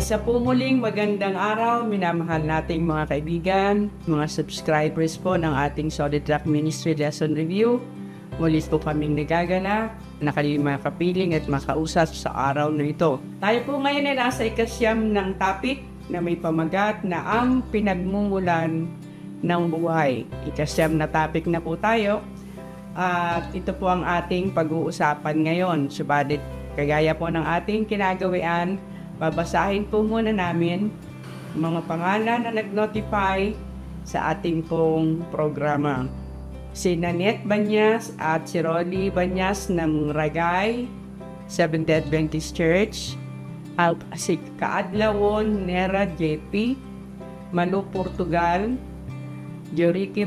Isa po muling magandang araw, minamahal nating mga kaibigan, mga subscribers po ng ating Solid Rock Ministry Lesson Review. Muli po kaming nagaganap na kayo makapiling at makausap sa araw na ito. Tayo po ngayon ay nasa ikasyam ng topic na may pamagat na ang pinagmumulan ng buhay. Ikasyam na topic na po tayo at ito po ang ating pag-uusapan ngayon. Subalit, kagaya po ng ating kinagawian, babasahin po muna namin mga pangalan na nag-notify sa ating pong programa. Si Nanette Banyas at si Rolly Banyas ng Ragay, Seventh-day Adventist Church. Si Kaadlawon Nera JP, Malu, Portugal. Jorike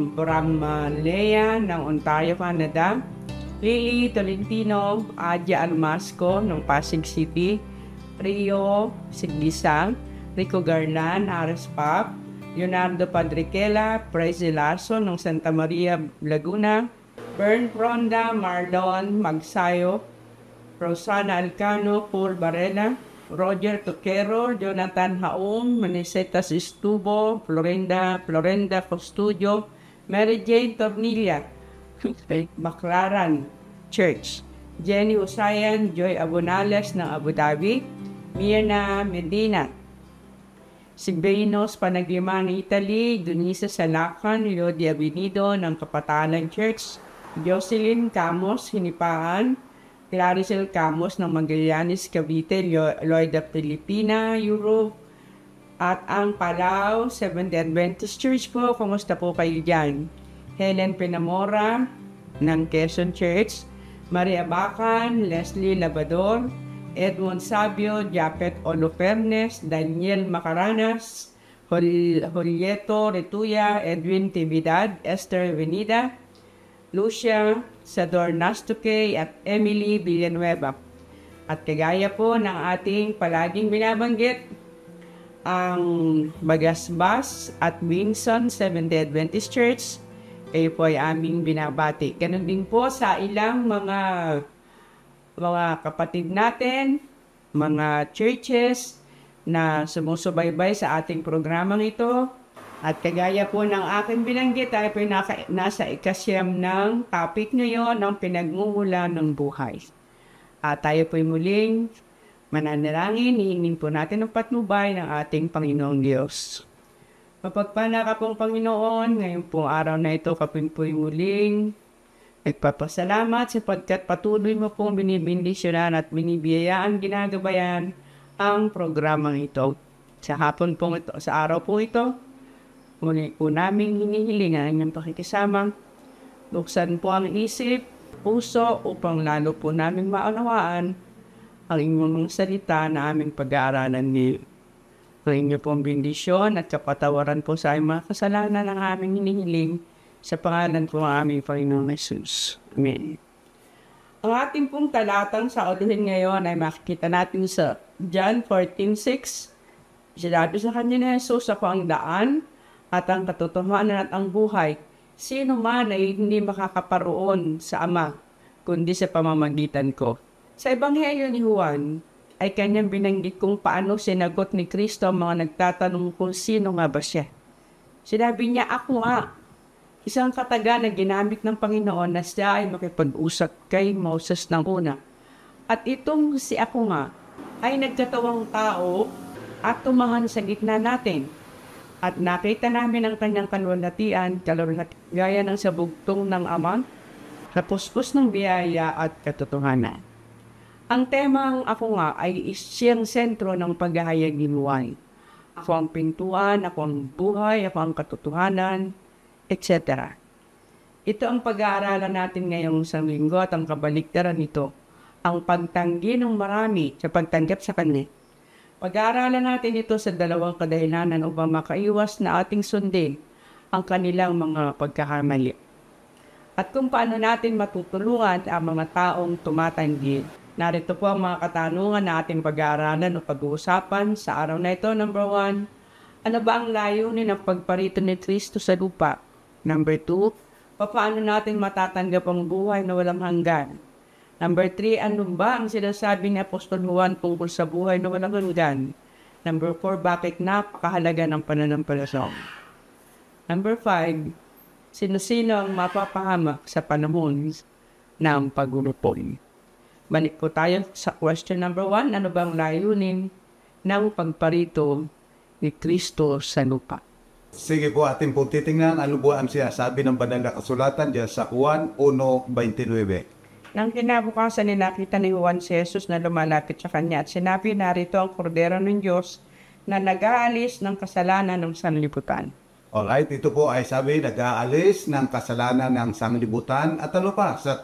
Bramalea ng Ontario, Canada. Lily Tolentino Adja Almasco ng Pasig City. Rio Siglisang, Rico Garlan, Ares Pap, Leonardo Padriquela, Prezi Larson ng Santa Maria, Laguna, Bern Ronda, Marlon Magsayo, Rosana Alcano, Paul Barela, Roger Toquero, Jonathan Haum, Manisetas Estubo, Florenda Custodio, Mary Jane Tornilla, Baclaran Church, Jenny Usayan, Joy Abonales ng Abu Dhabi, Mirna Medina, Sigbenos Panagliman, Italy, Dunisa Salacan, Leo de Avenido ng Kapatalan Church, Jocelyn Camos, Hinipaan, Claricel Camos ng Magallanes, Cavite, Loida Pilipina, Europe, at ang Palau, Seventh-day Adventist Church po. Kumusta po kayo dyan? Helen Pinamora ng Quezon Church, Maria Bacan, Leslie Labador, Edmond Sabio, Japet Olofernes, Daniel Macaranas, Julieto Retuya, Edwin Tividad, Esther Venida, Lucia Sador Nastuque, at Emily Villanueva. At kagaya po ng ating palaging binabanggit, ang Bagasbas at Winson Seventh-day Adventist Church, kayo po ay aming binabati. Ganun din po sa ilang mga kapatid natin, mga churches na sumusubaybay sa ating programang ito. At kagaya po ng aking binanggit, tayo po nasa ikasyam ng topic ngayon, ng pinagmumulan ng buhay. At tayo po muling mananalangin, hihingin po natin ang patnubay ng ating Panginoong Diyos. Mapagpala ka pong Panginoon, ngayon pong araw na ito, kapin po muling nagpapasalamat sapagkat patuloy mo pong binibindisyonan at binibiyayaan, ginagabayan ang programang ito. Sa hapon pong ito, sa araw po ito, muli po namin hinihiling ang inyong pakikisama. Buksan po ang isip, puso, upang lalo po namin maunawaan ang inyong mga salita na aming pag-aaralan niyo. Ang inyong pong bindisyon at kapatawaran po sa aming mga kasalanan ang aming hinihiling sa pangalan po ng aming Panginoong Jesus. Amen. Ang ating pong talatang sa ulihin ngayon ay makikita natin sa John 14:6. Sinabi sa kanya ni Jesus, ako ang daan at ang katotohanan at ang buhay. Sino man ay hindi makakaparoon sa Ama, kundi sa pamamagitan ko. Sa Ebanghelyo ni Juan, ay kanyang binanggit kung paano sinagot ni Kristo ang mga nagtatanong kung sino nga ba siya. Sinabi niya, ako nga. Isang kataga na ginamit ng Panginoon na siya ay makipag-usap kay Moses ng una. At itong si ako nga ay nagkatawang tao at tumahan sa gitna natin. At nakita namin ang kanyang kalwalhatian, gaya ng sa bugtong ng Ama, sa puspos ng biyaya at katotohanan. Ang temang ako nga ay siyang sentro ng paghahayag ni Juan. Ako ang pintuan, ako ang buhay, ako ang katotohanan, etc. Ito ang pag-aaralan natin ngayong isang linggo at ang kabaliktaran nito, ang pagtanggi ng marami sa pagtanggap sa Kanya. Pag-aaralan natin ito sa dalawang kadahilanan upang makaiwas na ating sundin ang kanilang mga pagkakamali. At kung paano natin matutulungan ang mga taong tumatanggi. Narito po ang mga katanungan na ating pag-aaralan o pag-uusapan sa araw na ito. Number 1, ano ba ang layunin ng pagparito ni Kristo sa lupa? Number 2, paano natin matatanggap ang buhay na walang hanggan? Number 3, ano ba ang sinasabi ni Apostol Juan tungkol sa buhay na walang hanggan? Number 4, bakit napakahalaga ng pananampalataya? Number 5, sino-sino ang mapapahamak sa panahon ng pagulupon? Balik po tayo sa question number 1. Ano bang layunin ng pagparito ni Kristo sa lupa? Sige po, atin po titingnan ano po ang sinasabi ng banal na kasulatan diyan sa Juan 1:29. Nang kinabukasan nakita ni Juan si Jesus na lumalapit sa kanya at sinabi, narito ang kordero ng Diyos na nag-aalis ng kasalanan ng sanlibutan. Alright, ito po ay sabi, nag-aalis ng kasalanan ng sanglibutan. At ano pa, sa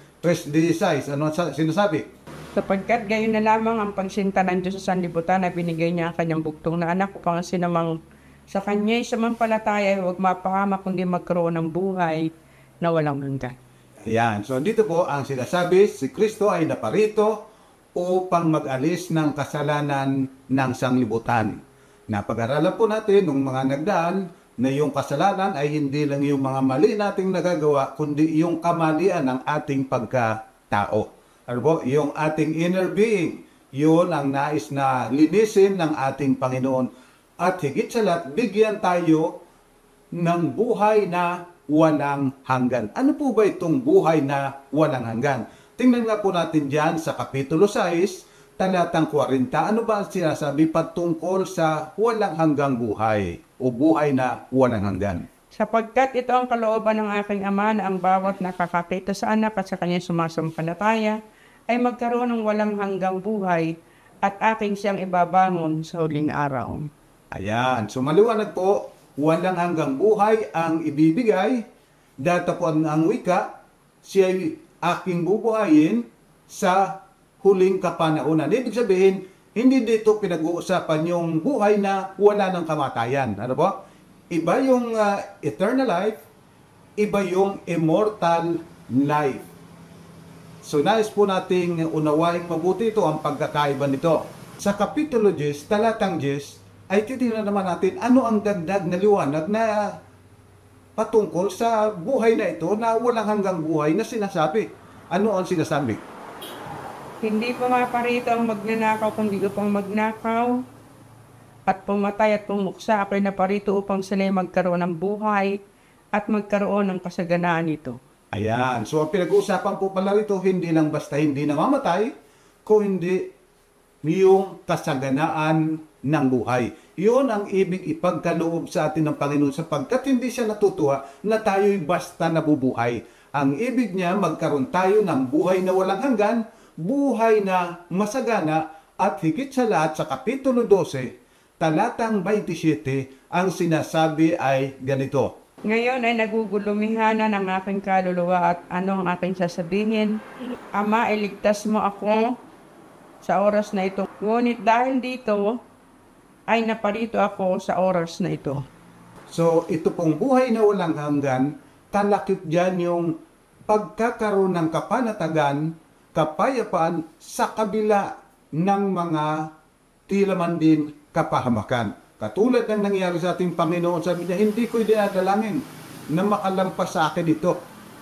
3:16, ano sinasabi? Sapagkat gayon na lamang ang pagsinta ng Diyos sa sanlibutan na binigay niya ang kanyang buktong na anak upang sinamang sa kanya'y samampalataya huwag mapahamak kundi magkaroon ng buhay na walang hanggan. Ayan, so dito po ang sinasabi, si Kristo ay naparito upang mag-alis ng kasalanan ng sanglibutan. Napag-aralan po natin nung mga nagdaan na yung kasalanan ay hindi lang yung mga mali nating nagagawa, kundi yung kamalian ng ating pagkatao. Ano po? Yung ating inner being, yun ang nais na linisin ng ating Panginoon. At higit sa lahat, bigyan tayo ng buhay na walang hanggan. Ano po ba itong buhay na walang hanggan? Tingnan nga po natin dyan sa Kapitulo 6, talatang 40. Ano ba ang sinasabi patungkol sa walang hanggang buhay o buhay na walang hanggan? Sapagkat ito ang kalooban ng aking Ama na ang bawat nakakakita sa anak at sa kanyang sumasampalataya ay magkaroon ng walang hanggang buhay at aking siyang ibabangon sa huling araw. Ayan. So maliwanag po, walang hanggang buhay ang ibibigay. Datapon ang wika, siya'y aking bubuhayin sa huling kapanahunan. Ibig sabihin, hindi dito pinag-uusapan yung buhay na wala ng kamatayan. Ano po? Iba yung eternal life, iba yung immortal life. So nais po nating unawain mabuti ito ang pagkakaiba nito. Sa Kapitulo 10, talatang 10, ay titingnan naman natin ano ang dagdag na liwanag na patungkol sa buhay na ito na walang hanggang buhay na sinasabi. Ano ang sinasabi? Hindi pumaparito ang magnanakaw kundi upang magnakaw at pumatay at pumuksa. Ako'y naparito upang sila'y magkaroon ng buhay at magkaroon ng kasaganaan nito. Ayan. So, ang pinag-uusapan po pala rito, hindi lang basta hindi namamatay, kung hindi yung kasaganaan ng buhay. Iyon ang ibig ipagkaloob sa atin ng Panginoon sapagkat hindi siya natutuwa na tayo'y basta nabubuhay. Ang ibig niya, magkaroon tayo ng buhay na walang hanggan, buhay na masagana, at higit sa lahat sa Kapitulo 12, talatang 27, ang sinasabi ay ganito. Ngayon ay nagugulumihanan ang aking kaluluwa at ano ang aking sasabihin? Ama, iligtas mo ako sa oras na ito. Ngunit dahil dito, ay naparito ako sa oras na ito. So, ito pong buhay na walang hanggan, talakip dyan yung pagkakaroon ng kapanatagan, kapayapaan sa kabila ng mga tila man din kapahamakan. Katulad ng nangyari sa ating Panginoon, sabi niya, hindi ko dinadalangin na makalampas sa akin ito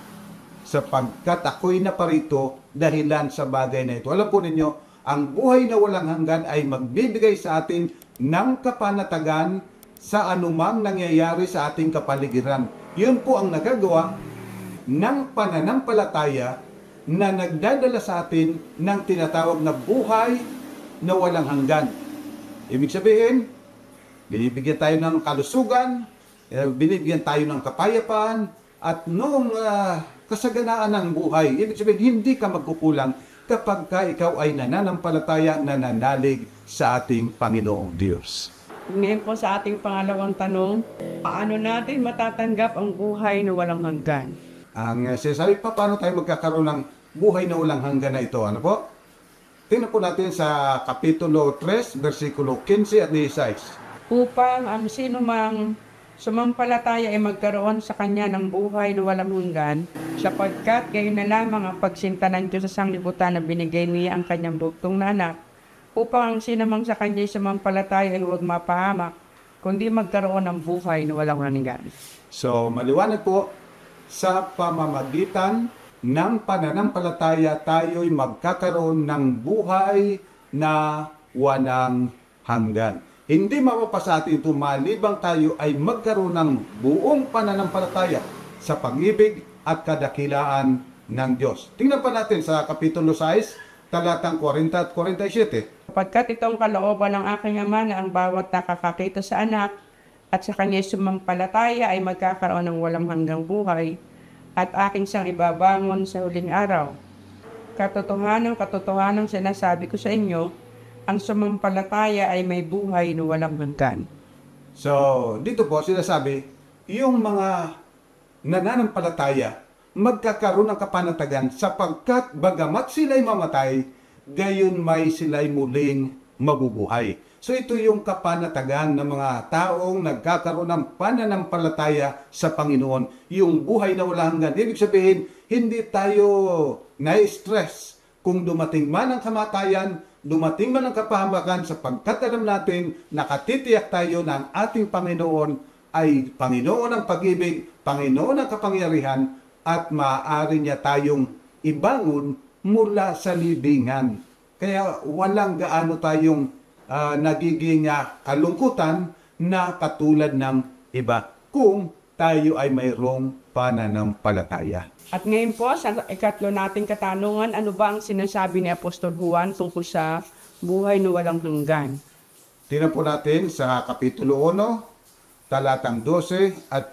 sapagkat ako'y naparito dahilan sa bagay na ito. Alam po ninyo, ang buhay na walang hanggan ay magbibigay sa atin ng kapanatagan sa anumang nangyayari sa ating kapaligiran. Yun po ang nagagawa ng pananampalataya na nagdadala sa atin ng tinatawag na buhay na walang hanggan. Ibig sabihin, binibigyan tayo ng kalusugan, binibigyan tayo ng kapayapaan, at noong kasaganaan ng buhay, ibig sabihin, hindi ka magkukulang kapag ka ikaw ay nananampalataya, nananalig sa ating Panginoong Diyos. Ngayon po sa ating pangalawang tanong, paano natin matatanggap ang buhay na walang hanggan? Ang sinasabi pa, paano tayo magkakaroon ng buhay na walang hanggan na ito? Ano po? Tingnan po natin sa Kapitulo 3, versikulo 15 at 16. Upang ang sinumang sumampalataya ay magkaroon sa kanya ng buhay na walang hanggan, sapagkat gayon na lamang ang pagsinta ng Diyos sa sanglibutan na binigay niya ang kanyang buktong na anak, upang ang sinumang sa kanya ay sumampalataya ay huwag mapahamak, kundi magkaroon ng buhay na walang hanggan. So, maliwanag po, sa pamamagitan ng pananampalataya, tayo'y magkakaroon ng buhay na walang hanggan. Hindi mapapasa atin ito malibang tayo ay magkaroon ng buong pananampalataya sa pag-ibig at kadakilaan ng Diyos. Tingnan pa natin sa Kapitulo 6, talatang 40 at 47. Sapagkat itong kalooban ng aking Ama na ang bawat nakakakita sa anak at sa kanya sumampalataya ay magkakaroon ng walang hanggang buhay at aking siyang ibabangon sa huling araw. Katotohanan sinasabi ko sa inyo, ang sumampalataya ay may buhay na walang hanggan. So, dito po sinasabi, yung mga nananampalataya, magkakaroon ng kapanatagan sapagkat bagamat sila'y mamatay, gayon may sila'y muling mabubuhay. So ito yung kapanatagan ng mga taong nagkakaroon ng pananampalataya sa Panginoon. Yung buhay na walang hanggan. Ibig sabihin, hindi tayo na-stress kung dumating man ang kamatayan, dumating man ang kapahamakan, sapagkat alam natin, nakatitiyak tayo na ang ating Panginoon ay Panginoon ng pag-ibig, Panginoon ng kapangyarihan, at maaari niya tayong ibangon mula sa libingan. Kaya walang gaano tayong nagiging kalungkutan na katulad ng iba kung tayo ay mayroong pananampalataya. At ngayon po, sa ikatlo nating katanungan, ano ba ang sinasabi ni Apostol Juan tungkol sa buhay na walang hanggan? Tingnan po natin sa Kapitulo 1, talatang 12 at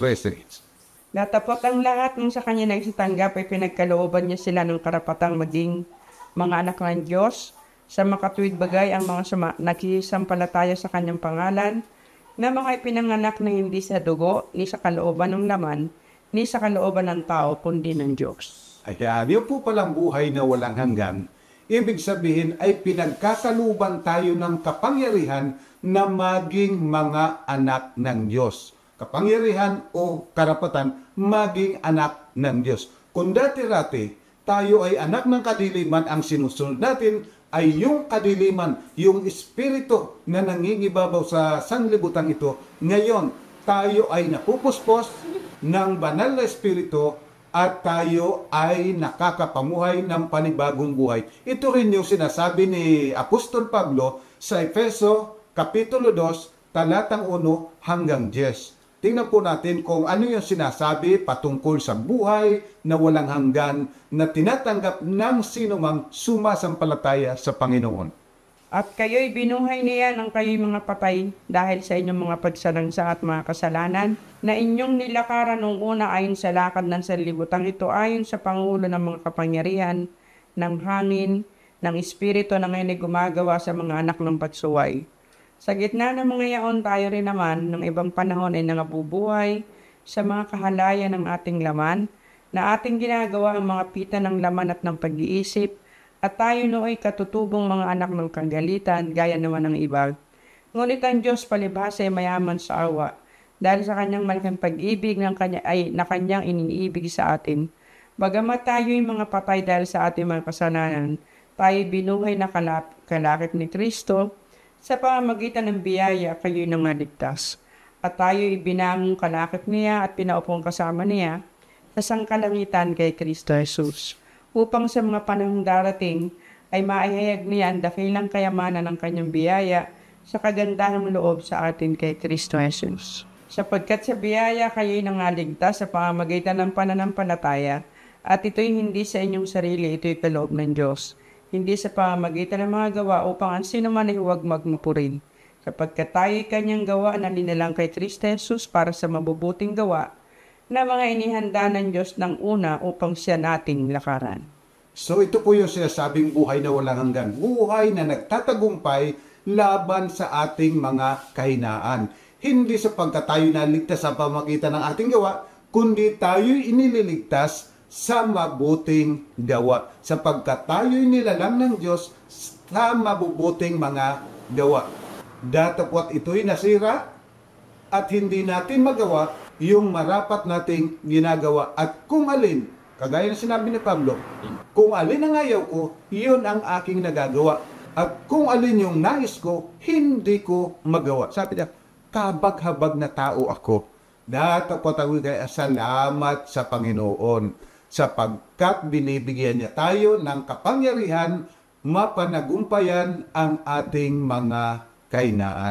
13. Natapot ang lahat ng sa kanya nagsitanggap ay pinagkalooban niya sila ng karapatang maging mga anak ng Diyos. Sa makatuwid bagay ang mga nakisampalataya sa kanyang pangalan, na mga ipinanganak na hindi sa dugo, ni sa kalooban ng laman, ni sa kalooban ng tao, kundi ng Diyos. Ayan, yun po palang buhay na walang hanggan. Ibig sabihin ay pinagkakaluban tayo ng kapangyarihan na maging mga anak ng Diyos. Kapangyarihan o karapatan maging anak ng Diyos. Kung dati-rati tayo ay anak ng kadiliman, ang sinusunod natin ay yung kadiliman, yung espiritu na nangingibabaw sa sanglibutan ito. Ngayon, tayo ay napupuspos ng banal na espiritu at tayo ay nakakapamuhay ng panibagong buhay. Ito rin yung sinasabi ni Apostol Pablo sa Efeso, Kapitulo 2, talatang 1 hanggang 10. Tingnan po natin kung ano yung sinasabi patungkol sa buhay na walang hanggan na tinatanggap ng sinumang sumasampalataya sa Panginoon. At kayo'y binuhay niya ng kayo'y mga patay dahil sa inyong mga pagsalangsa at mga kasalanan na inyong nilakaran noong una ayon sa lakad ng sanlibutan ito ayon sa pangulo ng mga kapangyarihan, ng hangin, ng espiritu na ngayon ay gumagawa sa mga anak ng pagsuway. Sa gitna ng mga yaon tayo rin naman ng ibang panahon ay nangabubuhay sa mga kahalayan ng ating laman na ating ginagawa ang mga pita ng laman at ng pag-iisip at tayo nooy katutubong mga anak ng kagalitan gaya naman ng iba. Ngunit ang Diyos palibhasa ay mayaman sa awa dahil sa kanyang malaking pag-ibig na kanyang iniibig sa atin. Bagamat tayo'y mga patay dahil sa ating mga kasalanan, tayo binuhay na kalakip ni Kristo. Sa pamamagitan ng biyaya, kayo'y nangaligtas. At tayo'y binangong kalakip niya at pinaupong kasama niya sa sangkalangitan kay Kristo Jesus, upang sa mga panahong darating ay maihayag niya ang dakilang kayamanan ng kanyang biyaya sa kagandahang loob sa atin kay Kristo Jesus. Sapagkat sa biyaya kayo'y nangaligtas sa pamamagitan ng pananampalataya, at ito'y hindi sa inyong sarili, ito'y kaloob ng Diyos. Hindi sa pamamagitan ng mga gawa upang ang sino man ay huwag magmupurin. Sapagkat tayo'y kanyang gawa na linalang kay Kristo Jesus para sa mabubuting gawa na mga inihanda ng Diyos ng una upang siya nating lakaran. So ito po yung sinasabing buhay na walang hanggan. Buhay na nagtatagumpay laban sa ating mga kahinaan. Hindi sapagkat tayo naligtas sa pamamagitan ng ating gawa, kundi tayo'y inililigtas sa mabuting gawa. Sapagkat tayo'y nilalang ng Diyos sa mabubuting mga gawa. Datapwat ito'y nasira at hindi natin magawa yung marapat nating ginagawa. At kung alin, kagaya na sinabi ni Pablo, kung alin ang ayaw ko, yun ang aking nagagawa. At kung alin yung nais ko, hindi ko magawa. Sabi niya, kabag-habag na tao ako. Datapwat ako kaya salamat sa Panginoon, sapagkat binibigyan niya tayo ng kapangyarihan mapanagumpayan ang ating mga kahinaan.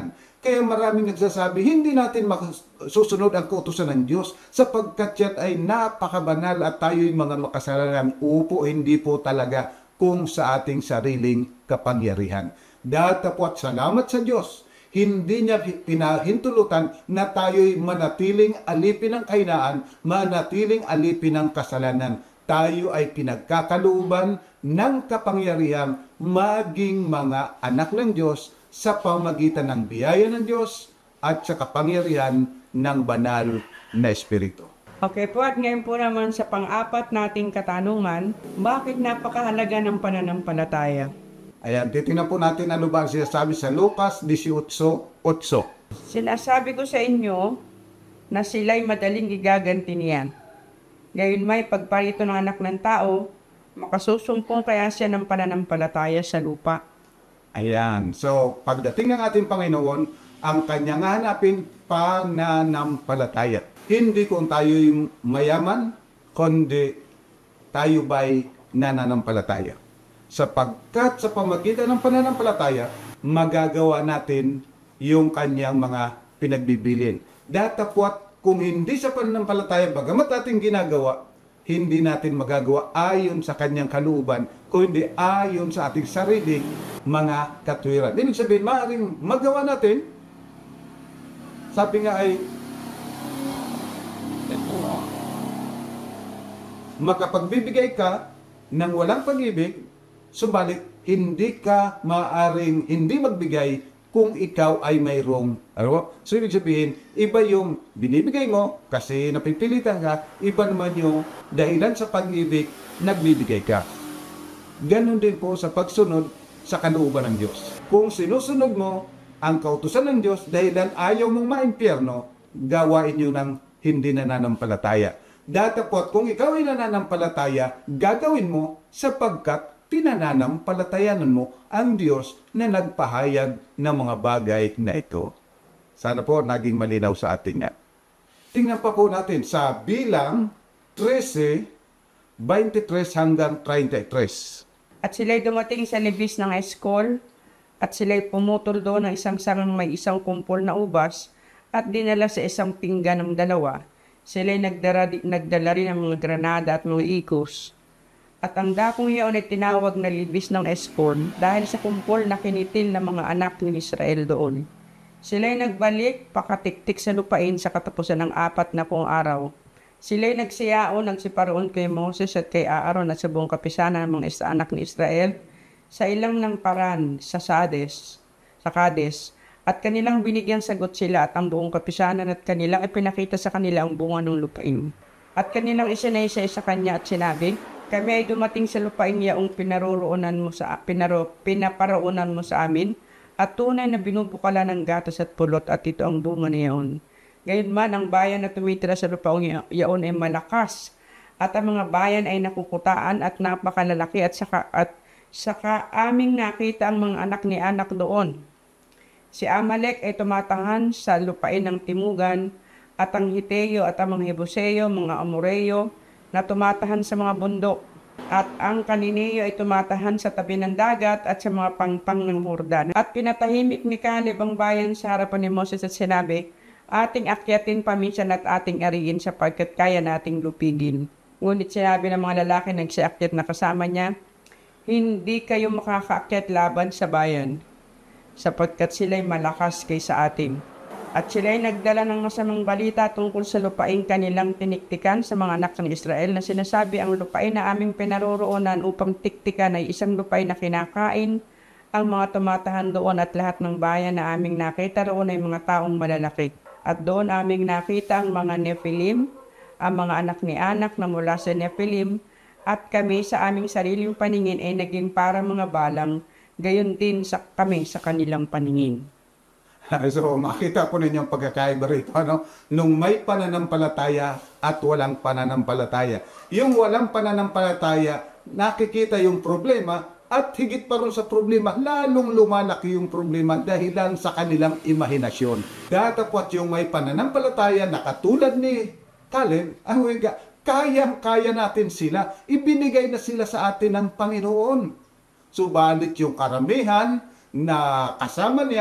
Kaya maraming nagsasabi, hindi natin susunod ang kautusan ng Diyos sapagkat yan ay napakabanal at tayo'y mga makasalanan. Upo, hindi po talaga kung sa ating sariling kapangyarihan. Datapwat salamat sa Diyos. Hindi niya pinahintulutan na tayo'y manatiling alipin ng kahinaan, manatiling alipin ng kasalanan. Tayo ay pinagkakalooban ng kapangyarihan maging mga anak ng Diyos sa pamagitan ng biyaya ng Diyos at sa kapangyarihan ng banal na Espiritu. Okay po, at ngayon po naman sa pang-apat nating katanungan, bakit napakahalaga ng pananampalataya? Ayan, titingnan po natin ano ba ang sinasabi sa Lucas 18:8. Sinasabi ko sa inyo na sila'y madaling igaganti niyan. Ngayon may pagparito ng anak ng tao, makasusumpong kaya siya ng pananampalataya sa lupa. Ayan. So, pagdating ng ating Panginoon, ang kanyang hanapin, pananampalataya. Hindi kung tayo'y mayaman, kundi tayo ba'y nananampalataya. Sapagkat sa pamagitan ng pananampalataya, magagawa natin yung kanyang mga pinagbibilin. Datapwat kung hindi sa pananampalataya, bagamat ating ginagawa, hindi natin magagawa ayon sa kanyang kalooban, kundi ayon sa ating sariling mga katwiran. Ibig sabihin, maaaring magawa natin, sabi nga ay, makapagbibigay ka ng walang pag-ibig, subalit hindi ka maaaring hindi magbigay kung ikaw ay mayroong So, ibig sabihin, iba yung binibigay mo kasi napipilitan ka, iba naman yung dahilan sa pag-ibig, nagbibigay ka. Ganon din po sa pagsunod sa kalooban ng Diyos. Kung sinusunod mo ang kautusan ng Diyos dahilan ayaw mong maimpyerno, gawain nyo ng hindi nananampalataya. Datapot, kung ikaw ay nananampalataya, gagawin mo sapagkat pinananampalatayanan mo ang Diyos na nagpahayag ng mga bagay na ito. Sana po naging malinaw sa atin yan. Tingnan pa po natin sa bilang 13, 23 hanggang 33. At sila'y dumating sa libis ng eskol, at sila'y pumutol doon ng isang sarang may isang kumpol na ubas, at dinala sa isang pinggan ng dalawa. Sila'y nagdala rin ng mga granada at mga ikos. At ang dakong iyon ay tinawag na libis ng eskol dahil sa kumpol na kinitil ng mga anak ni Israel doon. Sila'y nagbalik pakatiktik sa lupain sa katapusan ng 40 araw. Sila'y nagsiyaon ng si Paraon kay Moses at kay Aaron at sa buong kapisanan ng mga anak ni Israel sa ilang ng paran sa Kades. At kanilang binigyan sagot sila at ang buong kapisanan at kanilang ipinakita sa kanila ang bunga ng lupain. At kanilang isinaysay sa kanya at sinabi, kami ay dumating sa lupain yaong pinaparoonan mo sa amin at tunay na binubukala ng gatas at pulot at ito ang bunga niyaon. Ngayon man, ang bayan na tumitira sa lupain yaon ay malakas at ang mga bayan ay nakukutaan at napakalalaki at saka aming nakita ang mga anak ni anak doon. Si Amalek ay tumatangan sa lupain ng timugan at ang Hiteo at ang mga Hebuseo, mga Amoreyo, na tumatahan sa mga bundok, at ang Kanineo ay tumatahan sa tabi ng dagat at sa mga pangpang ng Jordan. At pinatahimik ni Caleb ang bayan sa harapan ni Moses at sinabi, ating akyatin paminsan at ating ariin sapagkat kaya nating lupigin. Ngunit sinabi ng mga lalaki nagsaakyat na kasama niya, hindi kayo makakaakyat laban sa bayan, sapagkat sila'y malakas kaysa atin. At sila'y nagdala ng masamang balita tungkol sa lupain kanilang tiniktikan sa mga anak ng Israel na sinasabi ang lupain na aming pinaroroonan upang tiktikan ay isang lupain na kinakain ang mga tumatahan doon at lahat ng bayan na aming nakita roon ay mga taong malalaki. At doon aming nakita ang mga Nephilim, ang mga anak ni anak na mula sa Nephilim, at kami sa aming sariling paningin ay naging para mga balang, gayon din kami sa kanilang paningin. So, makita po ninyo ang pagkakaiba rito. Nung may pananampalataya at walang pananampalataya. Yung walang pananampalataya, nakikita yung problema at higit pa rin sa problema, lalong lumalaki yung problema dahilan sa kanilang imahinasyon. Datapwat yung may pananampalataya na katulad ni Caleb, kayang-kaya natin sila. Ibinigay na sila sa atin ng Panginoon. Subalit yung karamihan na kasama niya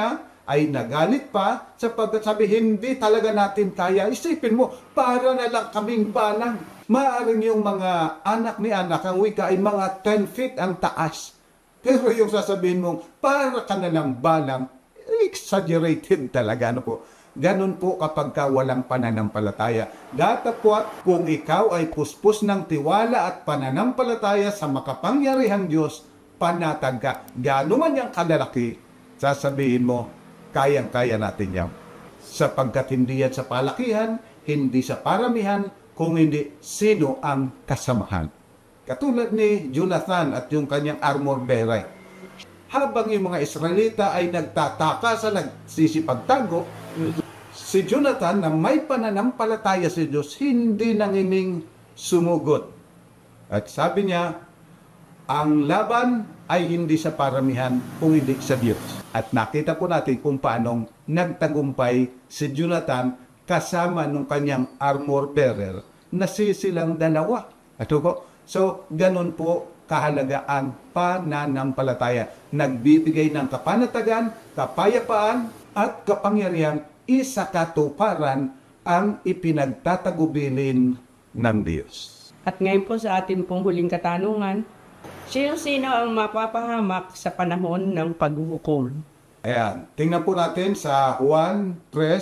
ay nagalit pa sapagkat sabi, hindi talaga natin kaya. Isipin mo, para na lang kaming balang. Maaring yung mga anak ni anak, ang wika ay mga 10 feet ang taas. Pero yung sasabihin mong, para ka na lang balang, exaggerated talaga. Ano po? Ganun po kapag ka walang pananampalataya. Datapwat kung ikaw ay puspos ng tiwala at pananampalataya sa makapangyarihang Diyos, panatag ka. Gano'n man yung kalalaki, sasabihin mo, kayang-kaya natin yan. Sapagkat hindi yan sa palakihan, hindi sa paramihan, kung hindi sino ang kasamahan. Katulad ni Jonathan at yung kanyang armor bearer. Habang yung mga Israelita ay nagtataka sa nagsisipagtago, si Jonathan na may pananampalataya sa Diyos, hindi nangining sumugot. At sabi niya, ang laban ay hindi sa paramihan kung hindi sa Diyos. At nakita po natin kung paanong nagtagumpay si Jonathan kasama ng kanyang armor bearer na silang dalawa. So, ganun po kahalaga ang pananampalataya. Nagbibigay ng kapanatagan, kapayapaan, at kapangyarihan, isa katuparan ang ipinagtatagubilin ng Diyos. At ngayon po sa atin pong huling katanungan, sino ang mapapahamak sa panahon ng paghuhukom? Ayan, tingnan po natin sa Juan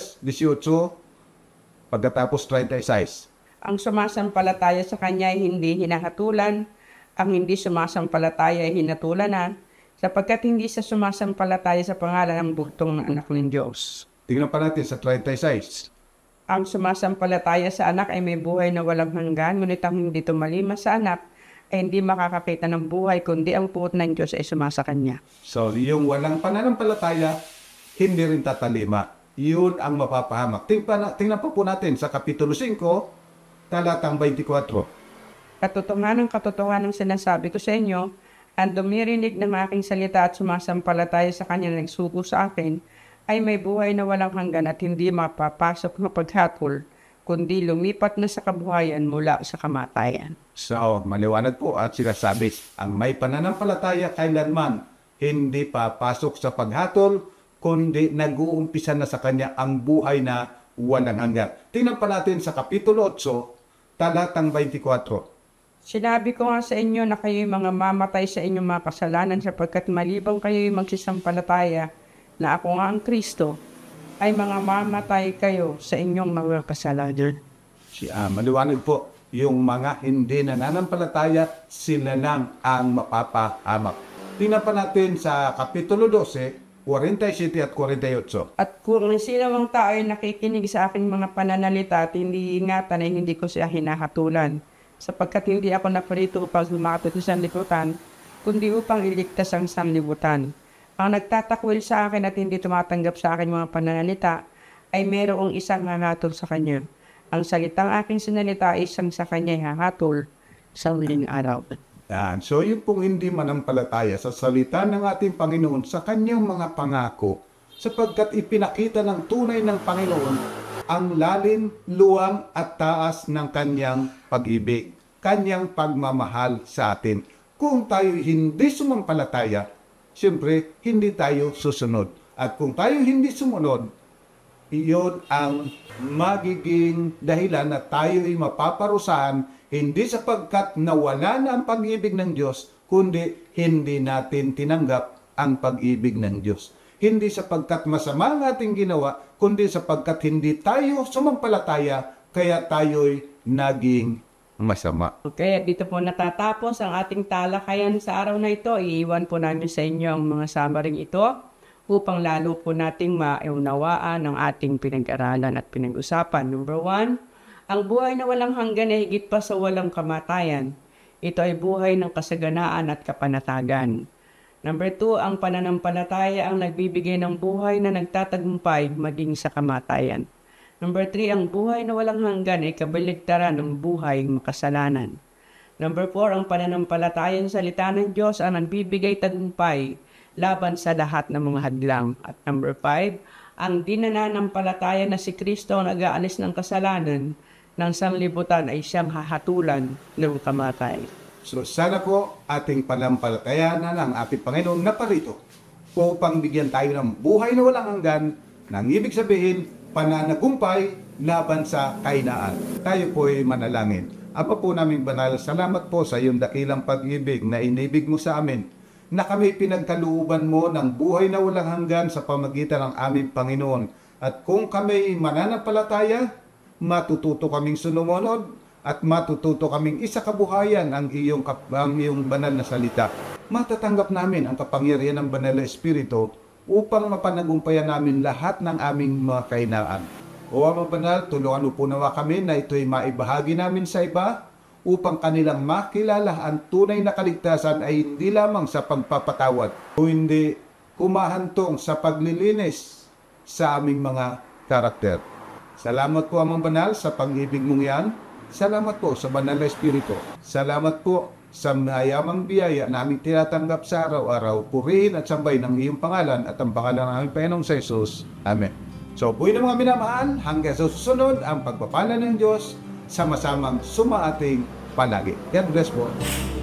3:18 pagkatapos 36. Ang sumasampalataya sa Kanya ay hindi hinahatulan, ang hindi sumasampalataya ay hinatulanan, sapagkat hindi sa sumasampalataya sa pangalan ng bugtong na anak ng Diyos. Tingnan pa natin sa 36. Ang sumasampalataya sa anak ay may buhay na walang hanggan, ngunit ang hindi tumalima sa anak ay hindi makakakita ng buhay, kundi ang puot ng Diyos ay sumasa Kanya. So, yung walang pananampalataya, hindi rin tatalima. Yun ang mapapahamak. Tingnan po natin sa Kapitulo 5, talatang 24. Katotohanan sinasabi ko sa inyo, ang dumirinig ng aking salita at sumasampalataya sa Kanya na nagsugo sa akin, ay may buhay na walang hanggan at hindi mapapasok na paghatol, kundi lumipat na sa kabuhayan mula sa kamatayan. So, maliwanag po at sinasabi, ang may pananampalataya kailanman hindi papasok sa paghatol, kundi nag-uumpisa na sa kanya ang buhay na walang hanggan. Tingnan pa natin sa Kapitulo 8, talatang 24. Sinabi ko nga sa inyo na kayo'y mga mamatay sa inyong mga kasalanan sapagkat malibang kayo'y magsisampalataya na ako nga ang Kristo, ay mga mamatay kayo sa inyong mga kasalanan. Maliwanag po, yung mga hindi nananampalataya, sila lang ang mapapahamak. Tingnan pa natin sa Kapitulo 12, 47 at 48. At kung sino mang tao ay nakikinig sa aking mga pananalita at hindi ingatan ay hindi ko siya hinahatulan, sapagkat hindi ako naparito upang lumakapit sa sanlibutan, kundi upang iligtas ang sanlibutan. Ang nagtatakwil sa akin at hindi tumatanggap sa akin mga pananalita ay mayroong isang hahatol sa kanya. Ang salitang aking sinalita ay isang sa kanya hahatol sa huling araw. Yan. So, yung pong hindi manampalataya sa salita ng ating Panginoon sa kanyang mga pangako, sapagkat ipinakita ng tunay ng Panginoon ang lalim, luwang at taas ng kanyang pag-ibig, kanyang pagmamahal sa atin. Kung tayo hindi sumampalataya, siyempre, hindi tayo susunod. At kung tayo hindi sumunod, iyon ang magiging dahilan na tayo ay mapaparusahan, hindi sapagkat nawala na ang pag-ibig ng Diyos, kundi hindi natin tinanggap ang pag-ibig ng Diyos. Hindi sapagkat masama ang ating ginawa, kundi sapagkat hindi tayo sumampalataya, kaya tayo'y naging masama. Okay, dito po natatapos ang ating talakayan sa araw na ito. Iiwan po namin sa inyo ang mga samaring ito upang lalo po nating maunawaan ang ating pinag-aralan at pinag-usapan. Number 1, ang buhay na walang hanggan ay higit pa sa walang kamatayan. Ito ay buhay ng kasaganaan at kapanatagan. Number 2, ang pananampalataya ang nagbibigay ng buhay na nagtatagumpay maging sa kamatayan. Number 3, ang buhay na walang hanggan ay kabaligtaran ng buhay makasalanan. Number 4, ang pananampalataya sa salita ng Diyos ang nagbibigay tagumpay laban sa lahat ng mga hadlang. At number 5, ang dinananampalataya na si Kristo ang nag-aalis ng kasalanan ng sanlibutan ay siyang hahatulan ng kamatayan. So, sana po ating panampalatayanan ang ating Panginoon na parito upang bigyan tayo ng buhay na walang hanggan, nang ibig sabihin, pananagumpay laban sa kahinaan. Tayo po ay manalangin. Apa po naming banal, salamat po sa iyong dakilang pag-ibig na inibig mo sa amin, na kami pinagkalooban mo ng buhay na walang hanggan sa pamagitan ng aming Panginoon. At kung kami mananampalataya, matututo kaming sumunod at matututo kaming isa kabuhayan ang iyong banal na salita. Matatanggap namin ang kapangyarihan ng banal na Espiritu upang mapanagumpayan namin lahat ng aming mga kahinaan. O Ama Banal, tulungan mo po nawa kami na ito'y maibahagi namin sa iba upang kanilang makilala ang tunay na kaligtasan ay hindi lamang sa pagpapatawad o hindi kumahantong sa paglilinis sa aming mga karakter. Salamat po, Amang Banal, sa pag-ibig mong yan. Salamat po sa Banal na Espiritu. Salamat po sa mayamang biyaya na aming tinatanggap sa araw-araw. Purihin at sambahin ang iyong pangalan at ang pangalan ng aming Panginoong sa Jesus. Amen. So, buhay na mga minamahal, hanggang sa susunod ang pagpapala ng Diyos, sama-samang sumaating palagi. God bless po.